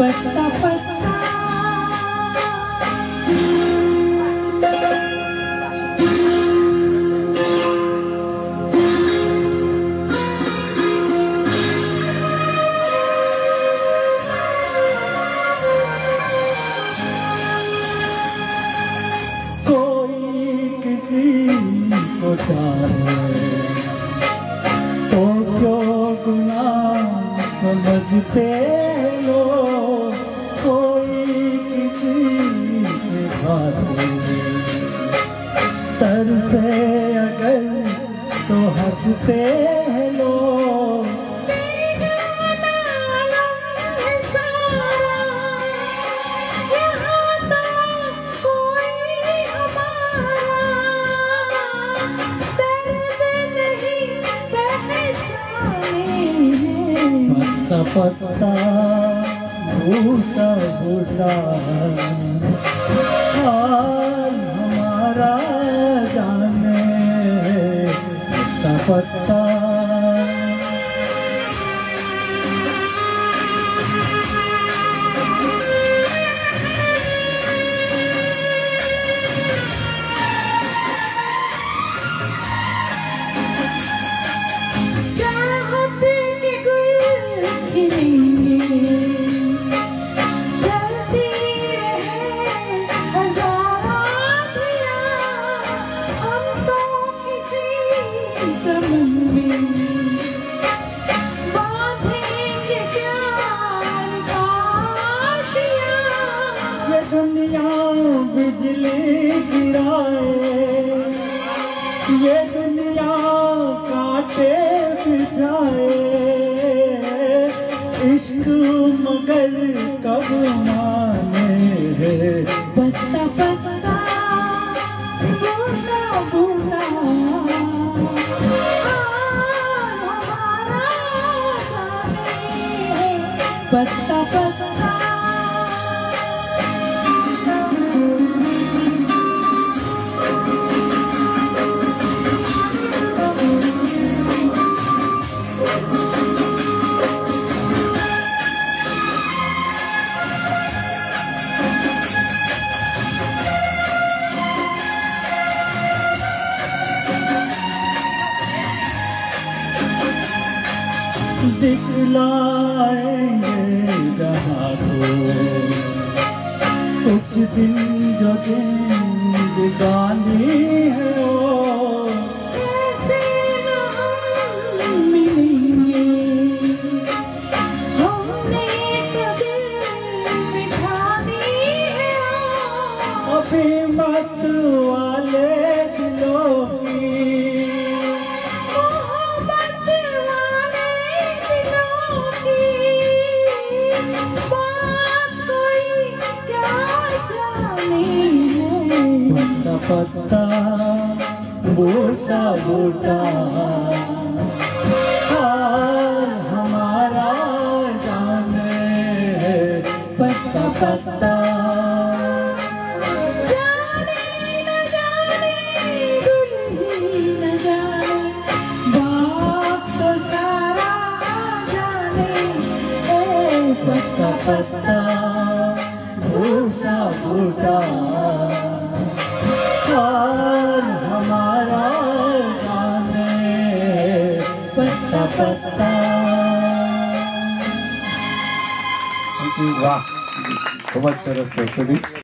पत्ता पत्ता कोई किसी को चाहे तो क्यों गुनाह समझते लोग। कोई किसी के खाते तरसे अगर तो हंसते लोग। पत्ता पत्ता बूटा बूटा हाल हमारा जाने। पत्ता पत्ता दुनिया बिजली गिराए, ये दुनिया काटे बिछाए। इश्क मगर कब माने। पत्ता पत्ता बूटा बूटा हमारा जाने। पत्ता पत्ता दिखलाएंगे जहाँ को कुछ दिन जो जिंदगानी है वो। ऐसे न हम मिलेंगे, हमने कभी मिठानी है वो। अभी मत वाले दिलों की पत्ता बूटा बूटा हाल हमारा जाने। पत्ता पत्ता जाने न जाने दुल्ही न जाने, बाप तो सारा जाने। पत्ता पत्ता बूटा बूटा हाल हमारा जाने। पत्ता पत्ता। वाह, खूबच सरस प्रस्तुति।